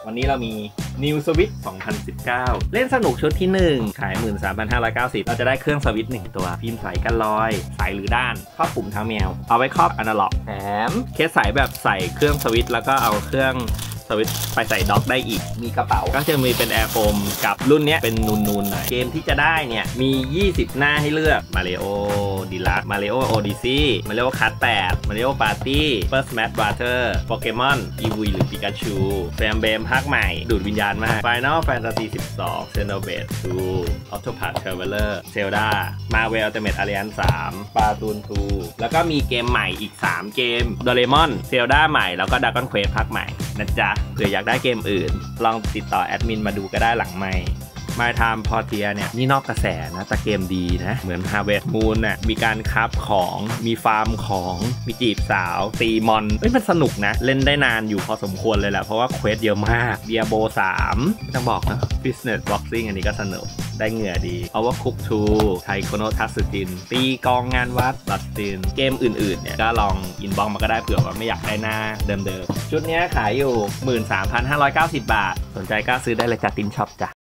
วันนี้เรามี New Switch 2019 เล่นสนุกชุดที่ 1 ขาย 13,590 เราจะได้เครื่องสวิตช์1ตัวฟิล์มใสกันรอยใสหรือด้านครอบปุ่มเท้าแมวเอาไว้ครอบอนาล็อกแถมเคสใสแบบใส่เครื่องสวิตช์แล้วก็เอาเครื่องสวิตช์ไปใส่ด็อกได้อีกมีกระเป๋าก็จะมีเป็นแอร์โฟมกับรุ่นนี้เป็นนูนๆหน่อยเกมที่จะได้เนี่ยมี 20 หน้าให้เลือก Mario Deluxe Mario Odyssey Mario Kart 8 Mario Party First Smash Brother Pokemon Eevee หรือ Pikachu Fire Emblem ภาคใหม่ดูดวิญญาณมาก Final Fantasy 12 Xenoblade 2 Octopath Traveler Zelda Marvel Ultimate Alliance 3 Splatoon 2 แล้วก็มีเกมใหม่อีก 3 เกม Doraemon Zelda ใหม่แล้วก็ Dragon Quest ภาคใหม่นะจ๊ะเผื่ออยากได้เกมอื่นลองติดต่อแอดมินมาดูก็ได้หลังไมค์ My Time Portia เนี่ยนี่นอกกระแสนะแต่เกมดีนะเหมือน Harvest Moon น่ะมีการคราฟของมีฟาร์มของมีจีบสาวตีมอนมันสนุกนะเล่นได้นานอยู่พอสมควรเลยแหละเพราะว่าเควสเยอะมากเดียโบ3ไม่ต้องบอกนะ Business Boxing อันนี้ก็สนุกได้เหงื่อดี Overcooked 2 ไทโคโนทัสึจินตีกองงานวัดบัตตินเกมอื่นๆเนี่ยก็ลองอินบ็อกซ์มาก็ได้เผื่อว่าไม่อยากได้หน้าเดิมๆชุดนี้ขายอยู่ 13,590 บาทสนใจก็ซื้อได้เลยจากตินช็อปจ้ะ